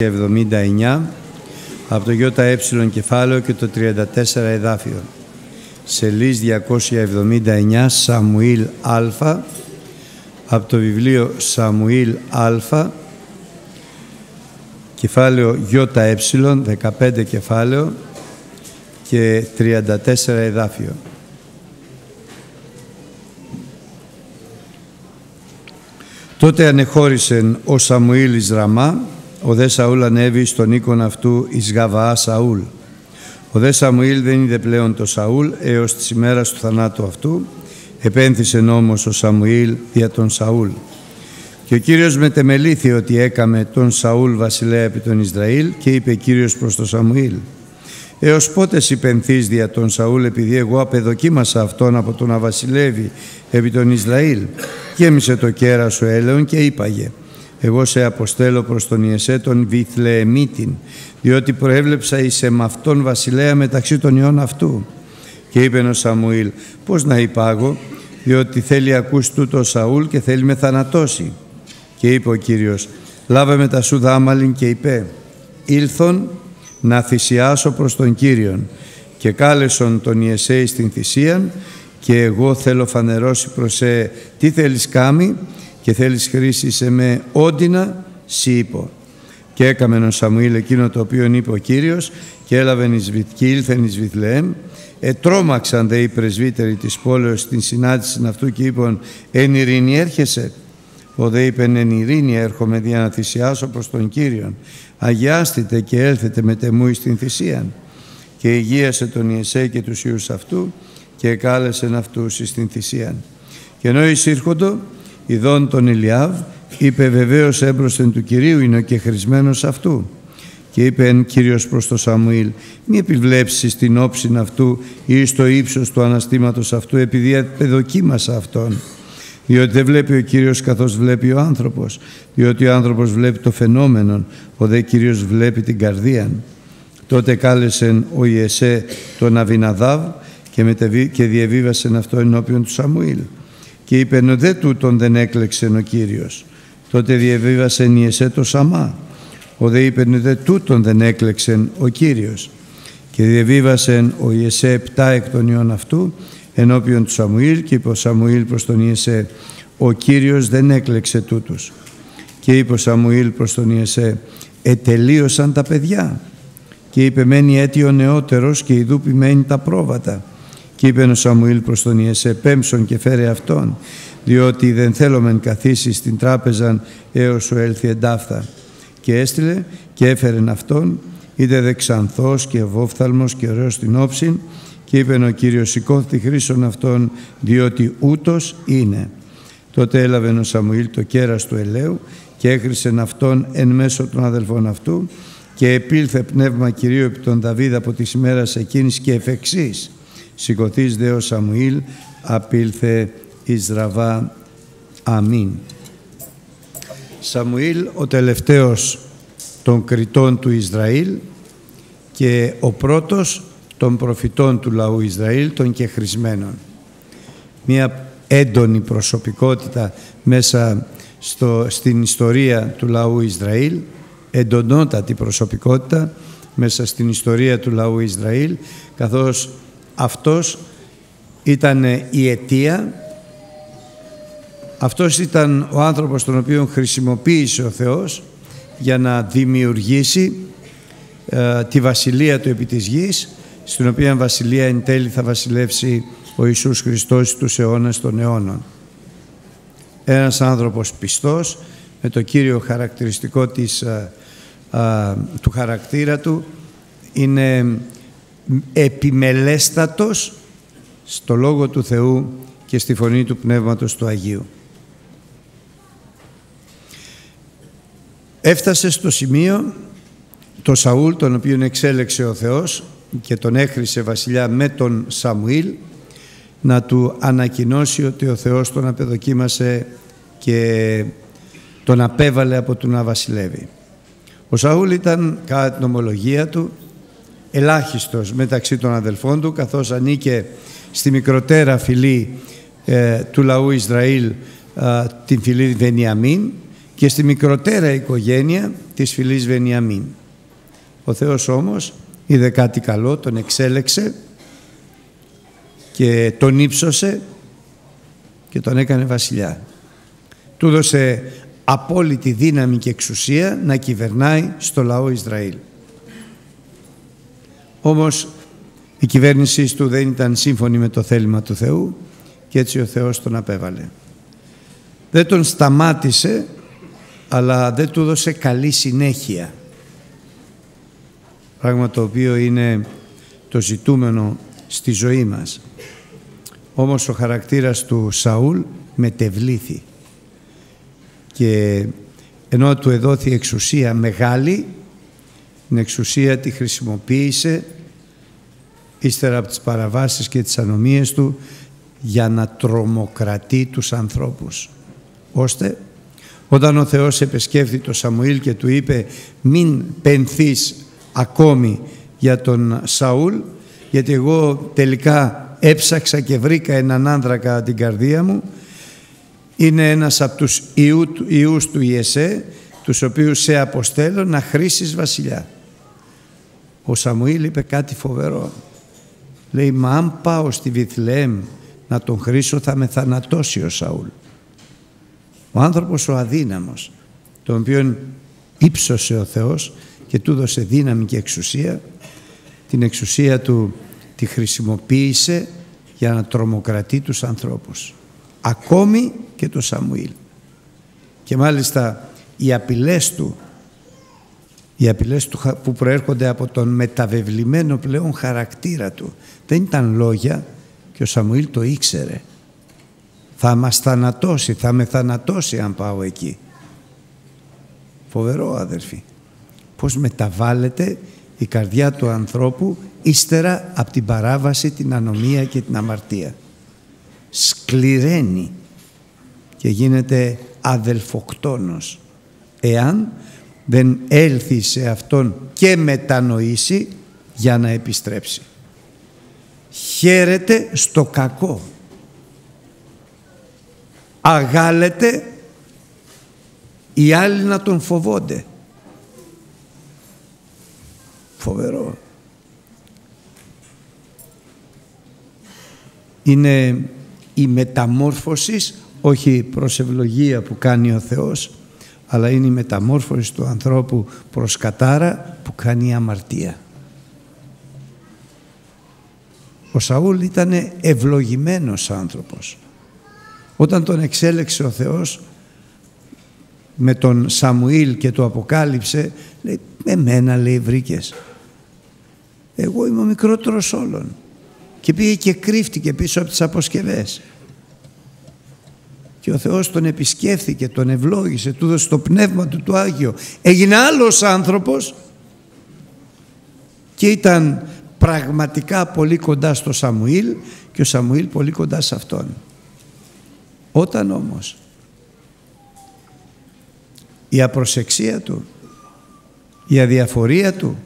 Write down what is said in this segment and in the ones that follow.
279 από το ΙΕ κεφάλαιο και το 34 εδάφιο. Σελής 279 Σαμουήλ Α, από το βιβλίο Σαμουήλ Α, κεφάλαιο ΙΕ, 15 κεφάλαιο και 34 εδάφιο. Τότε ανεχώρησεν ο Σαμουήλ εις Ραμά, ο δε Σαούλ ανέβη στον οίκον αυτού εις Γαβαά Σαούλ. Ο δε Σαμουήλ δεν είδε πλέον το Σαούλ έως της ημέρας του θανάτου αυτού, επένθησεν όμως ο Σαμουήλ δια τον Σαούλ. Και ο Κύριος μετεμελήθη ότι έκαμε τον Σαούλ βασιλέα επί τον Ισραήλ, και είπε Κύριος προς τον Σαμουήλ: έως πότε συπενθείς δια τον Σαούλ, επειδή εγώ απεδοκίμασα αυτόν από το να βασιλεύει επί τον Ισραήλ? Γέμισε το κέρας σου έλεον και είπαγε: εγώ σε αποστέλω προς τον Ιεσέ τον Βιθλεεμίτην, διότι προέβλεψα εις εμαυτόν βασιλέα μεταξύ των ιών αυτού. Και είπε ο Σαμουήλ: πώς να υπάγω, διότι θέλει ακούς τούτο ο Σαούλ και θέλει με θανατώσει. Και είπε ο Κύριος: λάβε μετά σου δάμαλιν και είπε: ήλθον να θυσιάσω προς τον Κύριον. Και κάλεσον τον Ιεσέ στην θυσίαν, και εγώ θέλω φανερώσει προς τι θέλεις κάμει, και θέλεις χρήσεις με όντινα, σύ είπω. Και έκαμεν ο Σαμουήλ εκείνο το οποίο είπε ο Κύριος, και έλαβεν και ήλθεν εις Βιθλεέμ. Ετρώμαξαν δε οι πρεσβύτεροι της πόλεως στην συνάντηση αυτού και είπαν: εν ειρήνη έρχεσαι? Ο δε είπεν: εν ειρήνη έρχομαι δια να θυσιάσω προς τον Κύριον. Αγιάστητε και έλθετε με τεμού εις την θυσίαν. Και υγείασε τον Ιεσέ και τους ιούς αυτού, και εκάλεσεν αυτούς εις την θυσίαν. Και ενώ εισήρχοντο, ειδών τον Ηλιάβ, είπε: βεβαίως έμπροσθεν του Κυρίου είναι ο κεχρισμένος αυτού. Και είπε εν Κύριος προς τον Σαμουήλ: μη επιβλέψεις την όψιν αυτού ή στο ύψος του αναστήματος αυτού, επειδή απεδοκίμασα αυτόν. Διότι δεν βλέπει ο Κύριος καθώς βλέπει ο άνθρωπος, διότι ο άνθρωπος βλέπει το φαινόμενον, ο δε Κύριος βλέπει την καρδίαν. Τότε κάλεσεν ο Ιεσέ τον Αβιναδάβ και διεβίβασεν αυτό ενώπιον του Σαμουήλ. Και είπεν: δε τούτον δεν έκλεξεν ο Κύριος. Τότε διεβίβασεν Ιεσέ το Σαμά. Ο δε είπεν: δε τούτον δεν έκλεξεν ο Κύριος. Και διεβίβασεν ο Ιεσέ 7 εκ των ιών αυτού ενώπιον του Σαμουήλ, και είπε ο Σαμουήλ προς τον Ιεσέ: ο Κύριος δεν έκλεξε τούτους. Και είπε ο Σαμουήλ προς τον Ιεσέ: ετελείωσαν τα παιδιά. Και είπε: μένει έτη ο νεότερος, και ιδού ποιμένει τα πρόβατα. Και είπε ο Σαμουήλ προς τον Ιεσέ: πέμψον και φέρε αυτόν, διότι δεν θέλομεν καθίσει στην τράπεζαν έως σου έλθει εντάφθα. Και έστειλε και έφερεν αυτόν, είδε δεξανθός και ευόφθαλμος και ωραίος στην όψιν, και είπε ο Κύριος: σηκώθη χρήσον αυτόν, διότι ούτως είναι. Τότε έλαβε ο Σαμουήλ το κέρας του ελαίου και έχρισεν αυτόν εν μέσω των αδελφών αυτού, και επήλθε πνεύμα Κυρίου επί τον Δαβίδ από τις ημέρας εκείνης και εφ' εξής. Σηκωθείς δε ο Σαμουήλ, απήλθε εις Ραβά. Αμήν. Σαμουήλ, ο τελευταίος των κριτών του Ισραήλ και ο πρώτος των προφητών του λαού Ισραήλ, των κεχρισμένων. Μία έντονη προσωπικότητα μέσα στην ιστορία του λαού Ισραήλ, εντονότατη προσωπικότητα μέσα στην ιστορία του λαού Ισραήλ, καθώς αυτός ήταν η αιτία, αυτός ήταν ο άνθρωπος τον οποίο χρησιμοποίησε ο Θεός για να δημιουργήσει τη βασιλεία του επί της γης, στην οποία βασιλεία εν τέλει θα βασιλεύσει ο Ιησούς Χριστός τους αιώνας των αιώνων. Ένας άνθρωπος πιστός, με το κύριο χαρακτηριστικό του χαρακτήρα του, είναι επιμελέστατος στο Λόγο του Θεού και στη φωνή του Πνεύματος του Αγίου. Έφτασε στο σημείο το Σαούλ, τον οποίον εξέλεξε ο Θεός και τον έχρισε βασιλιά με τον Σαμουήλ, να του ανακοινώσει ότι ο Θεός τον απεδοκίμασε και τον απέβαλε από το να βασιλεύει. Ο Σαούλ ήταν, κατά την ομολογία του, ελάχιστος μεταξύ των αδελφών του, καθώς ανήκε στη μικροτέρα φυλή του λαού Ισραήλ, την φυλή Βενιαμίν, και στη μικροτέρα οικογένεια της φυλής Βενιαμίν. Ο Θεός όμως είδε κάτι καλό, τον εξέλεξε και τον ύψωσε και τον έκανε βασιλιά. Του έδωσε απόλυτη δύναμη και εξουσία να κυβερνάει στο λαό Ισραήλ. Όμως η κυβέρνησή του δεν ήταν σύμφωνη με το θέλημα του Θεού και έτσι ο Θεός τον απέβαλε. Δεν τον σταμάτησε, αλλά δεν του έδωσε καλή συνέχεια. Πράγμα το οποίο είναι το ζητούμενο στη ζωή μας. Όμως ο χαρακτήρας του Σαούλ μετεβλήθη και ενώ του εδόθη εξουσία μεγάλη, την εξουσία τη χρησιμοποίησε ύστερα από τις παραβάσεις και τις ανομίες του για να τρομοκρατεί τους ανθρώπους, ώστε όταν ο Θεός επισκέφθη τον Σαμουήλ και του είπε μην πενθείς ακόμη για τον Σαούλ, γιατί εγώ τελικά έψαξα και βρήκα έναν άνδρα κατά την καρδία μου, είναι ένας από τους ιούς του Ιεσέ, τους οποίους σε αποστέλω να χρίσεις βασιλιά. Ο Σαμουήλ είπε κάτι φοβερό. Λέει, μα αν πάω στη Βιθλεέμ να τον χρήσω θα με θανατώσει ο Σαούλ. Ο άνθρωπος ο αδύναμος, τον οποίον ύψωσε ο Θεός και του έδωσε δύναμη και εξουσία, την εξουσία του τη χρησιμοποίησε για να τρομοκρατεί τους ανθρώπους. Ακόμη και το Σαμουήλ. Και μάλιστα οι απειλές του που προέρχονται από τον μεταβεβλημένο πλέον χαρακτήρα του δεν ήταν λόγια και ο Σαμουήλ το ήξερε. Θα μας θανατώσει, θα με θανατώσει αν πάω εκεί. Φοβερό, αδερφοί. Πώς μεταβάλλεται η καρδιά του ανθρώπου ύστερα από την παράβαση, την ανομία και την αμαρτία. Σκληραίνει και γίνεται αδελφοκτόνος εάν δεν έλθει σε αυτόν και μετανοήσει για να επιστρέψει. Χαίρεται στο κακό. Αγάλεται οι άλλοι να τον φοβόνται. Φοβερό. Είναι η μεταμόρφωση, όχι προς ευλογία που κάνει ο Θεός, αλλά είναι η μεταμόρφωση του ανθρώπου προς κατάρα που κάνει η αμαρτία. Ο Σαούλ ήταν ευλογημένος άνθρωπος. Όταν τον εξέλεξε ο Θεός με τον Σαμουήλ και το αποκάλυψε, λέει, εμένα, λέει, βρήκες. Εγώ είμαι ο μικρότερος όλων. Και πήγε και κρύφτηκε πίσω από τις αποσκευές. Και ο Θεός τον επισκέφθηκε, τον ευλόγησε, του έδωσε το πνεύμα του το Άγιο. Έγινε άλλος άνθρωπος και ήταν πραγματικά πολύ κοντά στο Σαμουήλ και ο Σαμουήλ πολύ κοντά σε αυτόν. Όταν όμως η απροσεξία του, η αδιαφορία του,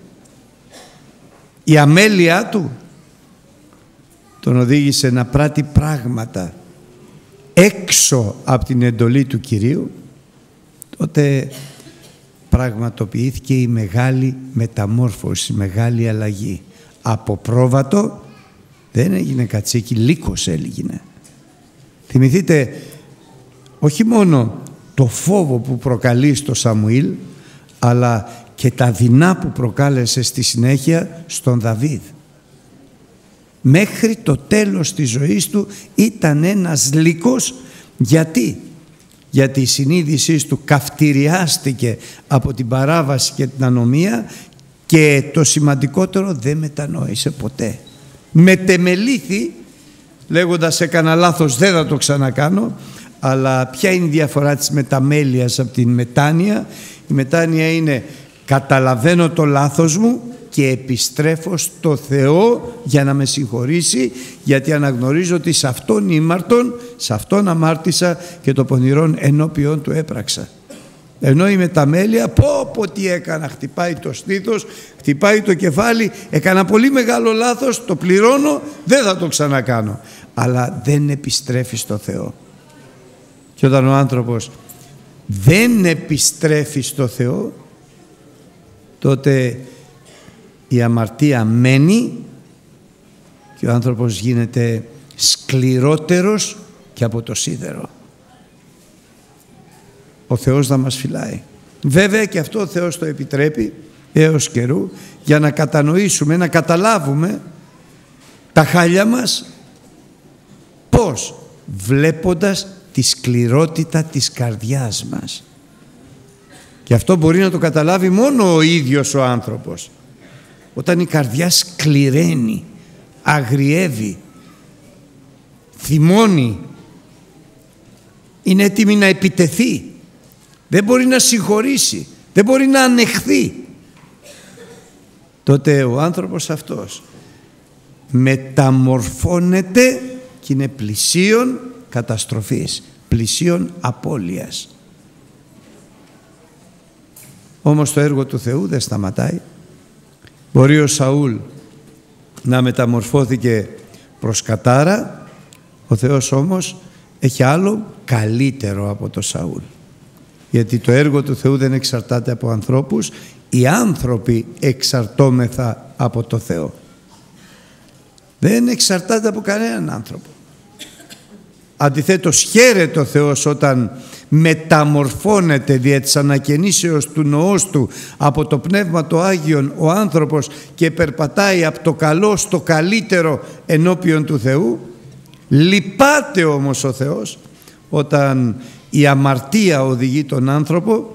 η αμέλειά του τον οδήγησε να πράττει πράγματα έξω από την εντολή του Κυρίου, τότε πραγματοποιήθηκε η μεγάλη μεταμόρφωση, η μεγάλη αλλαγή. Από πρόβατο δεν έγινε κατσίκι, λύκος έγινε. Θυμηθείτε όχι μόνο το φόβο που προκαλεί στο Σαμουήλ, αλλά και τα δεινά που προκάλεσε στη συνέχεια στον Δαβίδ. Μέχρι το τέλος της ζωής του ήταν ένας λύκος. Γιατί? Γιατί η συνείδησή του καυτηριάστηκε από την παράβαση και την ανομία και το σημαντικότερο, δεν μετανόησε ποτέ. Μετεμελήθη λέγοντας έκανα λάθος, δεν θα το ξανακάνω. Αλλά ποια είναι η διαφορά της μεταμέλειας από την μετάνοια? Η μετάνοια είναι καταλαβαίνω το λάθος μου και επιστρέφω στο Θεό για να με συγχωρήσει, γιατί αναγνωρίζω ότι σε αυτόν ήμαρτον, σε αυτόν αμάρτησα και το πονηρόν ενώπιον του έπραξα. Ενώ η μεταμέλεια, πω τι έκανα, χτυπάει το στήθος, χτυπάει το κεφάλι, έκανα πολύ μεγάλο λάθος, το πληρώνω, δεν θα το ξανακάνω. Αλλά δεν επιστρέφει στο Θεό. Και όταν ο άνθρωπος δεν επιστρέφει στο Θεό, τότε η αμαρτία μένει και ο άνθρωπος γίνεται σκληρότερος και από το σίδερο. Ο Θεός να μας φυλάει. Βέβαια και αυτό ο Θεός το επιτρέπει έως καιρού για να κατανοήσουμε, να καταλάβουμε τα χάλια μας. Πώς? Βλέποντας τη σκληρότητα της καρδιάς μας. Και αυτό μπορεί να το καταλάβει μόνο ο ίδιος ο άνθρωπος. Όταν η καρδιά σκληραίνει, αγριεύει, θυμώνει, είναι έτοιμη να επιτεθεί, δεν μπορεί να συγχωρήσει, δεν μπορεί να ανεχθεί, τότε ο άνθρωπος αυτός μεταμορφώνεται και είναι πλησίον καταστροφής, πλησίον απώλειας. Όμως το έργο του Θεού δεν σταματάει. Μπορεί ο Σαούλ να μεταμορφώθηκε προς κατάρα, ο Θεός όμως έχει άλλο καλύτερο από το Σαούλ. Γιατί το έργο του Θεού δεν εξαρτάται από ανθρώπους, οι άνθρωποι εξαρτώμεθα από το Θεό. Δεν εξαρτάται από κανέναν άνθρωπο. Αντιθέτως χαίρεται ο Θεός όταν μεταμορφώνεται δια της ανακαινήσεως του νοός του από το Πνεύμα το Άγιον ο άνθρωπος και περπατάει από το καλό στο καλύτερο ενώπιον του Θεού. Λυπάται όμως ο Θεός όταν η αμαρτία οδηγεί τον άνθρωπο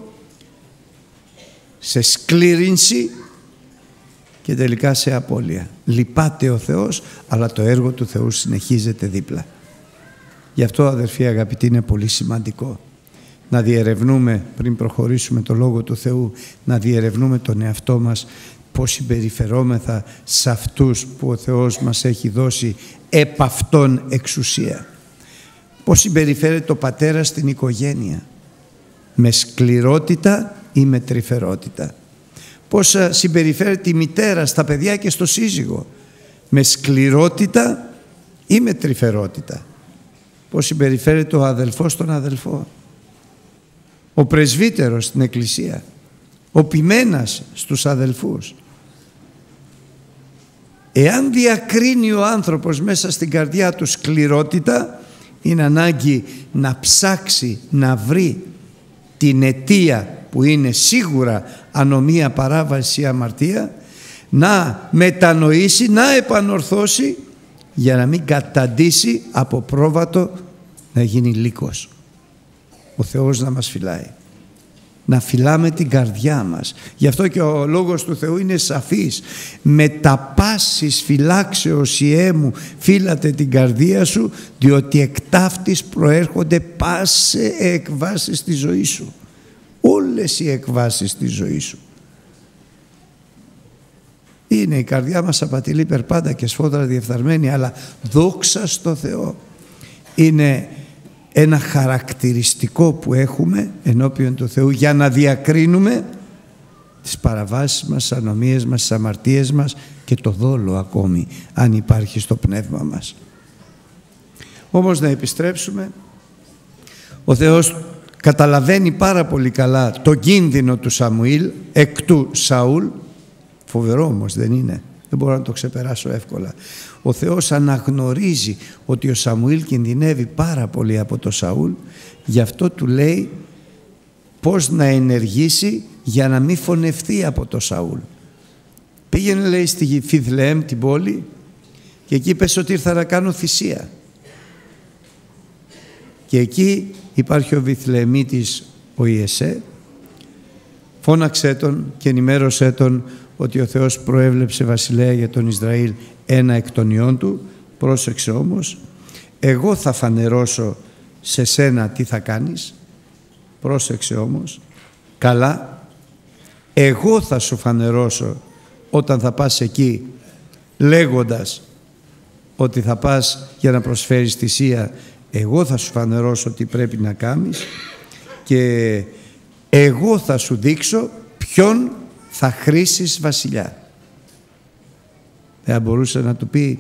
σε σκλήρυνση και τελικά σε απώλεια. Λυπάται ο Θεός, αλλά το έργο του Θεού συνεχίζεται δίπλα. Γι' αυτό, αδερφοί αγαπητοί, είναι πολύ σημαντικό να διερευνούμε, πριν προχωρήσουμε το Λόγο του Θεού, να διερευνούμε τον εαυτό μας, πώς συμπεριφερόμεθα σε αυτούς που ο Θεός μας έχει δώσει επ' αυτόν εξουσία. Πώς συμπεριφέρεται ο πατέρας στην οικογένεια, με σκληρότητα ή με τρυφερότητα. Πώς συμπεριφέρεται η μητέρα στα παιδιά και στο σύζυγο, με σκληρότητα ή με τρυφερότητα. Πώς συμπεριφέρεται ο αδελφός στον αδελφό, ο πρεσβύτερος στην εκκλησία, ο ποιμένας στους αδελφούς. Εάν διακρίνει ο άνθρωπος μέσα στην καρδιά του σκληρότητα, είναι ανάγκη να ψάξει, να βρει την αιτία που είναι σίγουρα ανομία, παράβαση, αμαρτία, να μετανοήσει, να επανορθώσει για να μην καταντήσει από πρόβατο να γίνει λύκος. Ο Θεός να μας φυλάει. Να φυλάμε την καρδιά μας. Γι' αυτό και ο λόγος του Θεού είναι σαφής. Με τα πάσης φυλάξεως Ιε μου φύλατε την καρδία σου, διότι εκ ταύτης προέρχονται πάσε εκβάσεις της ζωής σου. Όλες οι εκβάσεις της ζωής σου. Είναι η καρδιά μας απατηλή περπάντα και σφόδρα διεφθαρμένη, αλλά δόξα στο Θεό. Είναι ένα χαρακτηριστικό που έχουμε ενώπιον του Θεού για να διακρίνουμε τις παραβάσεις μας, τις ανομίες μας, τις αμαρτίες μας και το δόλο ακόμη, αν υπάρχει στο πνεύμα μας. Όμως να επιστρέψουμε, ο Θεός καταλαβαίνει πάρα πολύ καλά το κίνδυνο του Σαμουήλ εκ του Σαούλ. Φοβερό όμως δεν είναι? Δεν μπορώ να το ξεπεράσω εύκολα. Ο Θεός αναγνωρίζει ότι ο Σαμουήλ κινδυνεύει πάρα πολύ από το Σαούλ, γι' αυτό του λέει πώς να ενεργήσει για να μην φωνευτεί από το Σαούλ. Πήγαινε, λέει, στη Φιθλεέμ, την πόλη, και εκεί πες ότι ήρθα να κάνω θυσία. Και εκεί υπάρχει ο Βιθλεεμίτης ο Ιεσέ. Φώναξε τον και ενημέρωσέ τον ότι ο Θεός προέβλεψε βασιλέα για τον Ισραήλ ένα εκ των ιών του. Πρόσεξε όμως, εγώ θα φανερώσω σε σένα τι θα κάνεις. Πρόσεξε όμως, καλά, εγώ θα σου φανερώσω όταν θα πας εκεί λέγοντας ότι θα πας για να προσφέρεις θυσία. Εγώ θα σου φανερώσω τι πρέπει να κάνεις και εγώ θα σου δείξω ποιον θα χρίσεις βασιλιά. Δεν μπορούσε να του πει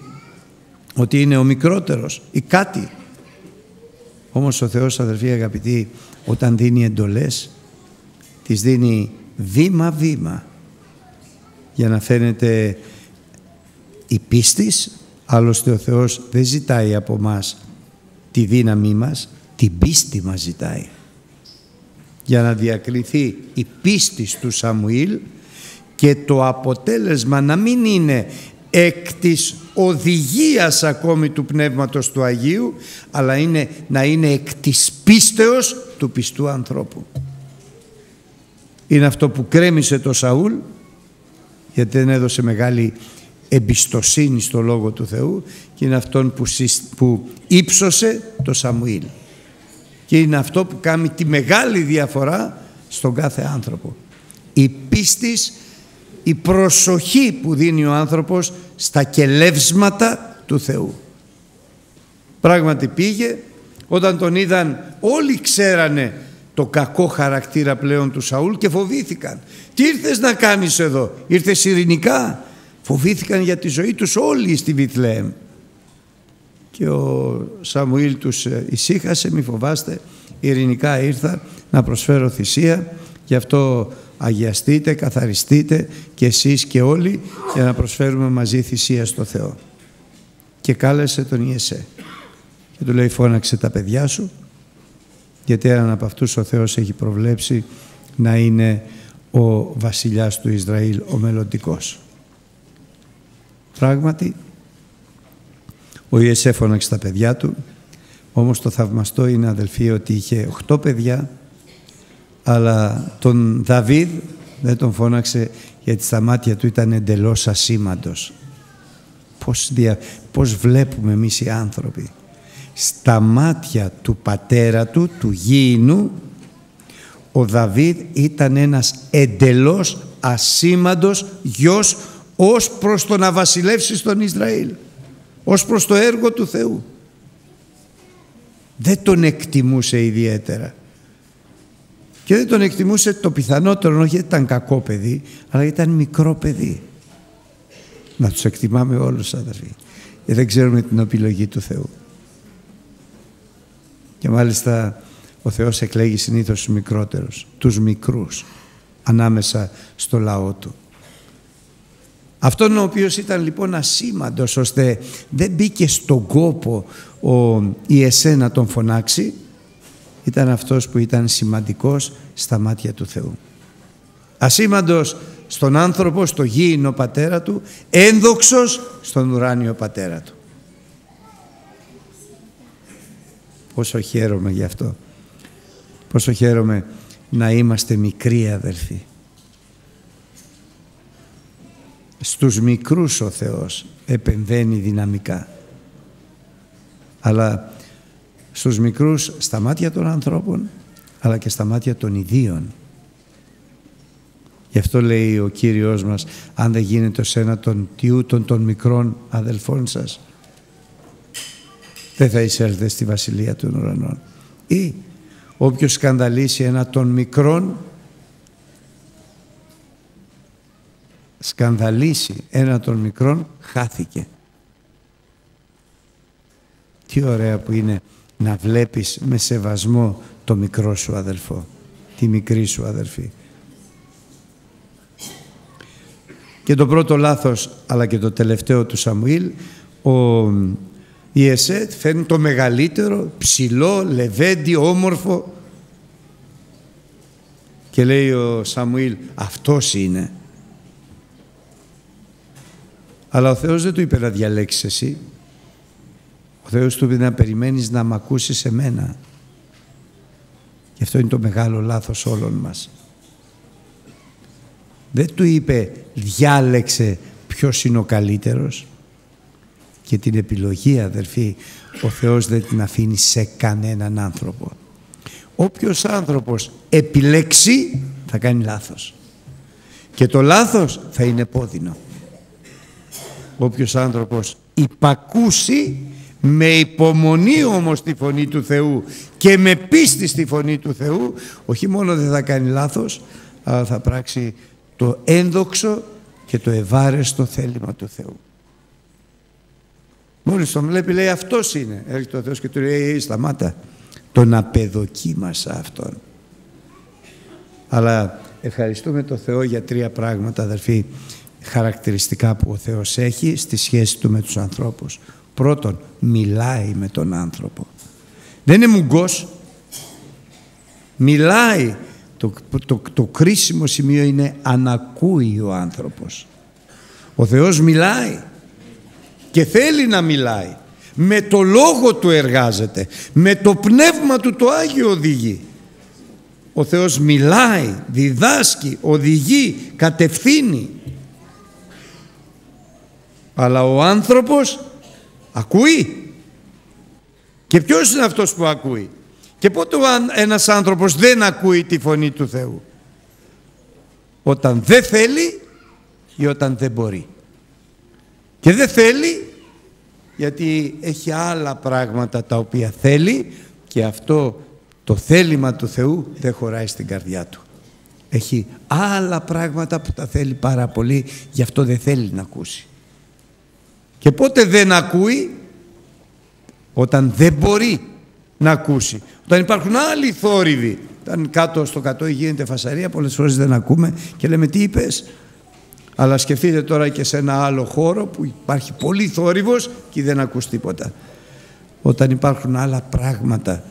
ότι είναι ο μικρότερος ή κάτι. Όμως ο Θεός, αδελφοί αγαπητοί, όταν δίνει εντολές, τις δίνει βήμα-βήμα για να φαίνεται η πίστης. Άλλωστε ο Θεός δεν ζητάει από μας τη δύναμή μας, την πίστη μας ζητάει. Για να διακριθεί η πίστη του Σαμουήλ και το αποτέλεσμα να μην είναι εκ της οδηγίας ακόμη του Πνεύματος του Αγίου, αλλά να είναι εκ της πίστεως του πιστού ανθρώπου. Είναι αυτό που κρέμισε το Σαούλ, γιατί δεν έδωσε μεγάλη εμπιστοσύνη στο Λόγο του Θεού, και είναι αυτόν που ύψωσε το Σαμουήλ. Και είναι αυτό που κάνει τη μεγάλη διαφορά στον κάθε άνθρωπο. Η πίστης, η προσοχή που δίνει ο άνθρωπος στα κελεύσματα του Θεού. Πράγματι πήγε, όταν τον είδαν, όλοι ξέρανε το κακό χαρακτήρα πλέον του Σαούλ και φοβήθηκαν. Τι ήρθες να κάνεις εδώ? Ήρθες ειρηνικά? Φοβήθηκαν για τη ζωή τους όλοι στη Βηθλεέμ. Και ο Σαμουήλ τους ησύχασε, μη φοβάστε, ειρηνικά ήρθα να προσφέρω θυσία, γι' αυτό αγιαστείτε, καθαριστείτε και εσείς και όλοι, για να προσφέρουμε μαζί θυσία στο Θεό. Και κάλεσε τον Ιεσέ και του λέει, φώναξε τα παιδιά σου, γιατί έναν από αυτούς ο Θεός έχει προβλέψει να είναι ο βασιλιάς του Ισραήλ, ο μελλοντικός. Πράγματι, ο Ιεσέ φώναξε τα παιδιά του, όμως το θαυμαστό είναι, αδελφοί, ότι είχε 8 παιδιά, αλλά τον Δαβίδ δεν τον φώναξε, γιατί στα μάτια του ήταν εντελώς ασήμαντος. Πώς βλέπουμε εμείς οι άνθρωποι? Στα μάτια του πατέρα του, του γήινου, ο Δαβίδ ήταν ένας εντελώς ασήμαντος γιος ως προς το να βασιλεύσει στον Ισραήλ, ως προς το έργο του Θεού. Δεν τον εκτιμούσε ιδιαίτερα. Και δεν τον εκτιμούσε το πιθανότερο, όχι γιατί ήταν κακό παιδί, αλλά γιατί ήταν μικρό παιδί. Να τους εκτιμάμε όλους, αδερφοί, γιατί δεν ξέρουμε την επιλογή του Θεού. Και μάλιστα ο Θεός εκλέγει συνήθως τους μικρότερους, τους μικρούς, ανάμεσα στο λαό του. Αυτόν ο οποίος ήταν λοιπόν ασήμαντος, ώστε δεν μπήκε στον κόπο ο Ιεσέ να τον φωνάξει, ήταν αυτός που ήταν σημαντικός στα μάτια του Θεού. Ασήμαντος στον άνθρωπο, στο γήινο πατέρα του, ένδοξος στον ουράνιο πατέρα του. Πόσο χαίρομαι γι' αυτό. Πόσο χαίρομαι να είμαστε μικροί, αδελφοί. Στους μικρούς ο Θεός επεμβαίνει δυναμικά. Αλλά στους μικρούς στα μάτια των ανθρώπων, αλλά και στα μάτια των ιδίων. Γι' αυτό λέει ο Κύριος μας, αν δεν γίνεται σε ένα των τιούτων των μικρών αδελφών σας, δεν θα εισέλθετε στη Βασιλεία των Ουρανών. Ή όποιος σκανδαλίσει ένα των μικρών, χάθηκε. Τι ωραία που είναι να βλέπεις με σεβασμό το μικρό σου αδελφό, τη μικρή σου αδελφή. Και το πρώτο λάθος, αλλά και το τελευταίο του Σαμουήλ, ο Ιεσέ φέρνει το μεγαλύτερο, ψηλό, λεβέντι, όμορφο, και λέει ο Σαμουήλ, αυτός είναι. Αλλά ο Θεός δεν του είπε να διαλέξεις εσύ. Ο Θεός του είπε να περιμένεις να μ' ακούσεις εμένα. Και αυτό είναι το μεγάλο λάθος όλων μας. Δεν του είπε διάλεξε ποιος είναι ο καλύτερος. Και την επιλογή, αδελφοί, ο Θεός δεν την αφήνει σε κανέναν άνθρωπο. Όποιος άνθρωπος επιλέξει θα κάνει λάθος. Και το λάθος θα είναι επώδυνο. Όποιος άνθρωπος υπακούσει με υπομονή όμως τη φωνή του Θεού και με πίστη στη φωνή του Θεού, όχι μόνο δεν θα κάνει λάθος, αλλά θα πράξει το ένδοξο και το ευάρεστο θέλημα του Θεού. Μόλις τον βλέπει λέει αυτός είναι. Έρχεται ο Θεός και του λέει σταμάτα. Τον απεδοκίμασα Αυτόν. Αλλά ευχαριστούμε τον Θεό για 3 πράγματα, αδερφοί, χαρακτηριστικά που ο Θεός έχει στη σχέση Του με τους ανθρώπους. Πρώτον, μιλάει με τον άνθρωπο. Δεν είναι μουγκός. Μιλάει. Το κρίσιμο σημείο είναι ανακούει ο άνθρωπος. Ο Θεός μιλάει και θέλει να μιλάει. Με το Λόγο Του εργάζεται. Με το Πνεύμα Του το Άγιο οδηγεί. Ο Θεός μιλάει, διδάσκει, οδηγεί, κατευθύνει. Αλλά ο άνθρωπος ακούει. Και ποιος είναι αυτός που ακούει? Και πότε ένας άνθρωπος δεν ακούει τη φωνή του Θεού? Όταν δεν θέλει ή όταν δεν μπορεί. Και δεν θέλει γιατί έχει άλλα πράγματα τα οποία θέλει, και αυτό το θέλημα του Θεού δεν χωράει στην καρδιά του. Έχει άλλα πράγματα που τα θέλει πάρα πολύ, γι' αυτό δεν θέλει να ακούσει. Και πότε δεν ακούει? Όταν δεν μπορεί να ακούσει. Όταν υπάρχουν άλλοι θόρυβοι. Όταν κάτω στο κατόι γίνεται φασαρία, πολλές φορές δεν ακούμε και λέμε τι είπες. Αλλά σκεφτείτε τώρα και σε ένα άλλο χώρο που υπάρχει πολύ θόρυβος και δεν ακούς τίποτα. Όταν υπάρχουν άλλα πράγματα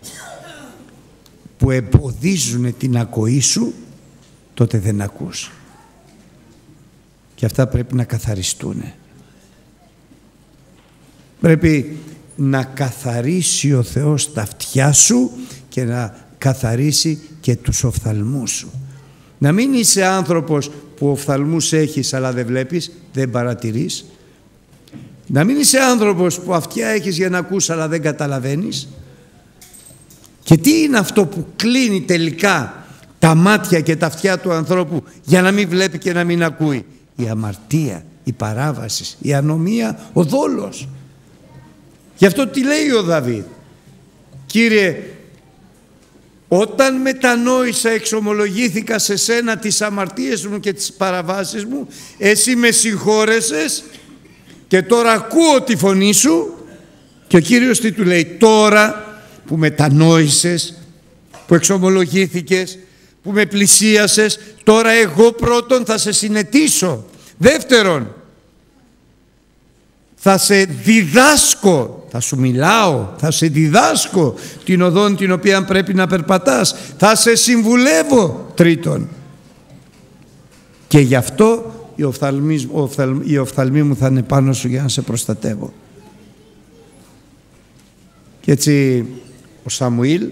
που εμποδίζουν την ακοή σου, τότε δεν ακούς. Και αυτά πρέπει να καθαριστούν. Πρέπει να καθαρίσει ο Θεός τα αυτιά σου και να καθαρίσει και τους οφθαλμούς σου. Να μην είσαι άνθρωπος που οφθαλμούς έχεις αλλά δεν βλέπεις, δεν παρατηρείς. Να μην είσαι άνθρωπος που αυτιά έχεις για να ακούς αλλά δεν καταλαβαίνεις. Και τι είναι αυτό που κλείνει τελικά τα μάτια και τα αυτιά του ανθρώπου για να μην βλέπει και να μην ακούει? Η αμαρτία, η παράβαση, η ανομία, ο δόλος. Γι' αυτό τι λέει ο Δαβίδ? Κύριε, όταν μετανόησα, εξομολογήθηκα σε σένα τις αμαρτίες μου και τις παραβάσεις μου, εσύ με συγχώρεσες και τώρα ακούω τη φωνή σου. Και ο Κύριος τι του λέει? Τώρα που μετανόησες, που εξομολογήθηκες, που με πλησίασες, τώρα εγώ πρώτον θα σε συνετήσω. Δεύτερον, θα σε διδάσκω, θα σου μιλάω, θα σε διδάσκω την οδόν την οποία πρέπει να περπατάς, θα σε συμβουλεύω. Τρίτον, και γι' αυτό οι οφθαλμοί μου θα είναι πάνω σου για να σε προστατεύω. Και έτσι ο Σαμουήλ,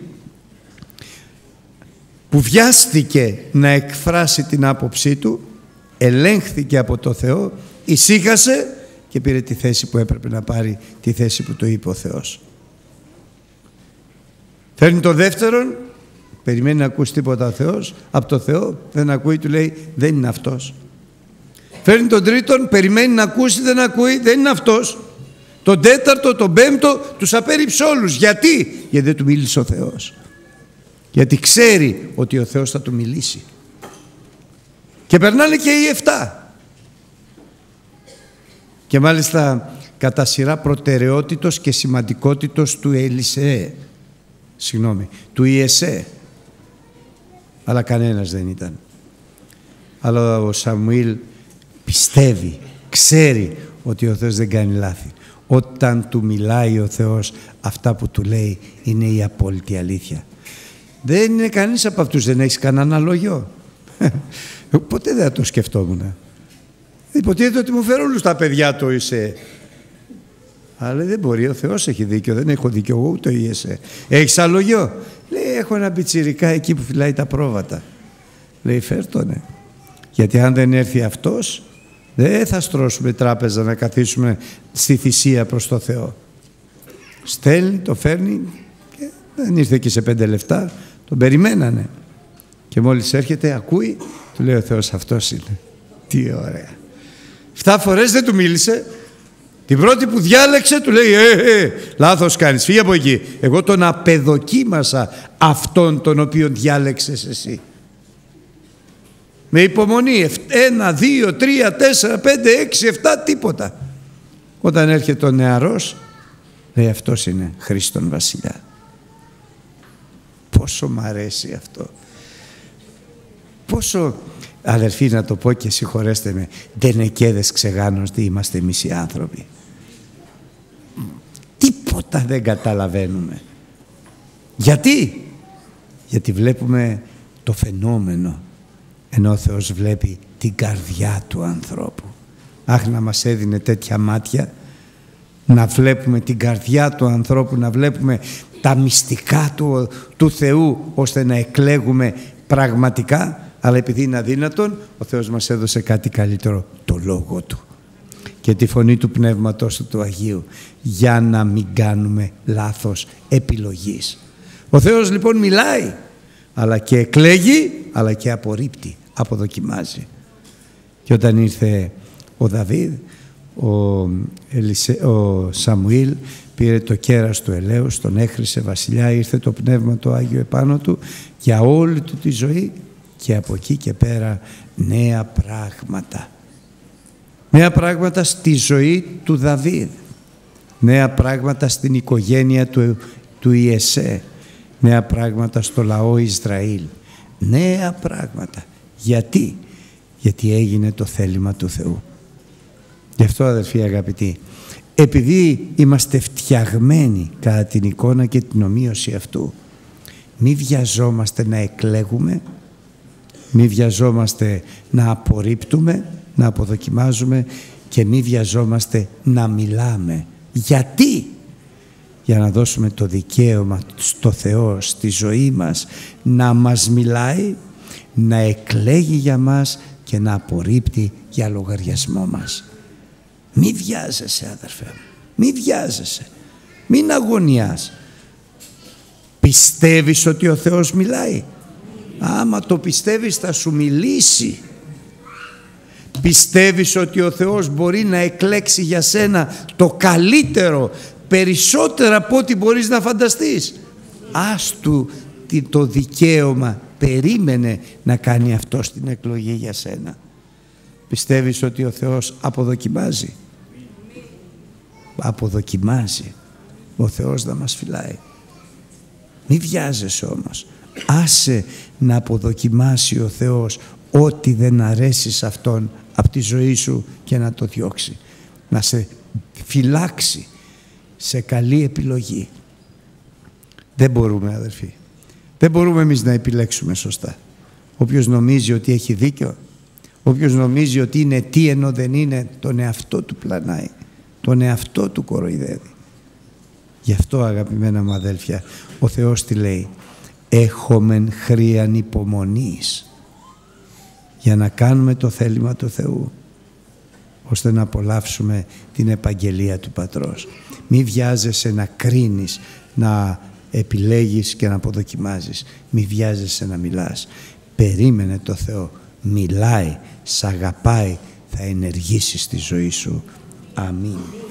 που βιάστηκε να εκφράσει την άποψή του, ελέγχθηκε από το Θεό, ησύχασε και πήρε τη θέση που έπρεπε να πάρει, τη θέση που το είπε ο Θεός. Φέρνει το δεύτερον, περιμένει να ακούσει τίποτα ο Θεός, από το Θεό, δεν ακούει, του λέει δεν είναι αυτός. Φέρνει τον τρίτον, περιμένει να ακούσει, δεν ακούει, δεν είναι αυτός. Τον τέταρτο, τον πέμπτο, τους απέρριψε όλους. Γιατί? Γιατί δεν του μίλησε ο Θεός. Γιατί ξέρει ότι ο Θεός θα του μιλήσει. Και περνάνε και οι 7. Και μάλιστα κατά σειρά προτεραιότητος και σημαντικότητος του του Ιεσέ. Αλλά κανένας δεν ήταν. Αλλά ο Σαμουήλ πιστεύει, ξέρει ότι ο Θεός δεν κάνει λάθη. Όταν του μιλάει ο Θεός, αυτά που του λέει είναι η απόλυτη αλήθεια. Δεν είναι κανείς από αυτούς, δεν έχεις κανένα λόγιο. Ποτέ δεν θα το σκεφτόμουν. Υποτίθεται ότι μου φέρω όλους τα παιδιά το Ιεσέ. Αλλά δεν μπορεί, ο Θεός έχει δίκιο, δεν έχω δίκιο εγώ ούτε ο Ιεσέ. Έχεις άλλο γιο? Λέει, έχω ένα πιτσιρικά εκεί που φυλάει τα πρόβατα. Λέει, φέρ' τον. Γιατί αν δεν έρθει αυτός, δεν θα στρώσουμε τράπεζα να καθίσουμε στη θυσία προς το Θεό. Στέλνει, το φέρνει και δεν ήρθε και σε 5 λεπτά, τον περιμένανε. Και μόλις έρχεται, ακούει, του λέει ο Θεός, αυτός είναι. Τι ωραία. 7 φορές δεν του μίλησε. Την πρώτη που διάλεξε του λέει λάθος κάνεις, φύγε από εκεί. Εγώ τον απεδοκίμασα αυτόν τον οποίο διάλεξες εσύ. Με υπομονή 1, 2, 3, 4, 5, 6, 7, τίποτα. Όταν έρχεται ο νεαρός, λέει αυτός είναι Χριστόν Βασιλιά. Πόσο μ' αρέσει αυτό. Πόσο, αδερφοί, να το πω και συγχωρέστε με, ντενεκέδες ξεγάνωστη είμαστε εμείς οι άνθρωποι. Τίποτα δεν καταλαβαίνουμε. Γιατί? Γιατί βλέπουμε το φαινόμενο, ενώ ο Θεός βλέπει την καρδιά του ανθρώπου. Αχ, να μας έδινε τέτοια μάτια, να βλέπουμε την καρδιά του ανθρώπου, να βλέπουμε τα μυστικά του Θεού, ώστε να εκλέγουμε πραγματικά. Αλλά επειδή είναι αδύνατον, ο Θεός μας έδωσε κάτι καλύτερο, το Λόγο Του και τη φωνή του Πνεύματος του Αγίου, για να μην κάνουμε λάθος επιλογής. Ο Θεός λοιπόν μιλάει, αλλά και εκλέγει, αλλά και απορρίπτει, αποδοκιμάζει. Και όταν ήρθε ο Δαβίδ, ο Σαμουήλ πήρε το κέρας του ελαίους, τον έχρισε βασιλιά, ήρθε το Πνεύμα το Άγιο επάνω του για όλη του τη ζωή, και από εκεί και πέρα νέα πράγματα. Νέα πράγματα στη ζωή του Δαβίδ, νέα πράγματα στην οικογένεια του Ιεσέ, νέα πράγματα στο λαό Ισραήλ, νέα πράγματα. Γιατί? Γιατί έγινε το θέλημα του Θεού. Γι' αυτό, αδερφοί αγαπητοί, επειδή είμαστε φτιαγμένοι κατά την εικόνα και την ομοίωση αυτού, μη βιαζόμαστε να εκλέγουμε, μη βιαζόμαστε να απορρίπτουμε, να αποδοκιμάζουμε, και μη βιαζόμαστε να μιλάμε. Γιατί? Για να δώσουμε το δικαίωμα στο Θεό στη ζωή μας να μας μιλάει, να εκλέγει για μας και να απορρίπτει για λογαριασμό μας. Μη βιάζεσαι, αδερφέ μου, μη βιάζεσαι, μην αγωνιάς. Πιστεύεις ότι ο Θεός μιλάει? Άμα το πιστεύεις θα σου μιλήσει. Πιστεύεις ότι ο Θεός μπορεί να εκλέξει για σένα το καλύτερο, περισσότερα από ό,τι μπορείς να φανταστείς? Ας του το δικαίωμα, περίμενε να κάνει αυτό στην εκλογή για σένα. Πιστεύεις ότι ο Θεός αποδοκιμάζει? Αποδοκιμάζει ο Θεός να μας φυλάει. Μη βιάζεσαι όμως. Άσε να αποδοκιμάσει ο Θεός ό,τι δεν αρέσει σε Αυτόν από τη ζωή σου και να το διώξει. Να σε φυλάξει σε καλή επιλογή. Δεν μπορούμε, αδερφοί. Δεν μπορούμε εμείς να επιλέξουμε σωστά. Όποιος νομίζει ότι έχει δίκιο, όποιος νομίζει ότι είναι τι ενώ δεν είναι, τον εαυτό του πλανάει, τον εαυτό του κοροϊδεύει. Γι' αυτό, αγαπημένα μου αδέλφια, ο Θεός τι λέει? Έχομεν χρίαν υπομονής, για να κάνουμε το θέλημα του Θεού, ώστε να απολαύσουμε την επαγγελία του Πατρός. Μη βιάζεσαι να κρίνεις, να επιλέγεις και να αποδοκιμάζεις. Μη βιάζεσαι να μιλάς. Περίμενε το Θεό. Μιλάει, σ' αγαπάει, θα ενεργήσει στη ζωή σου. Αμήν.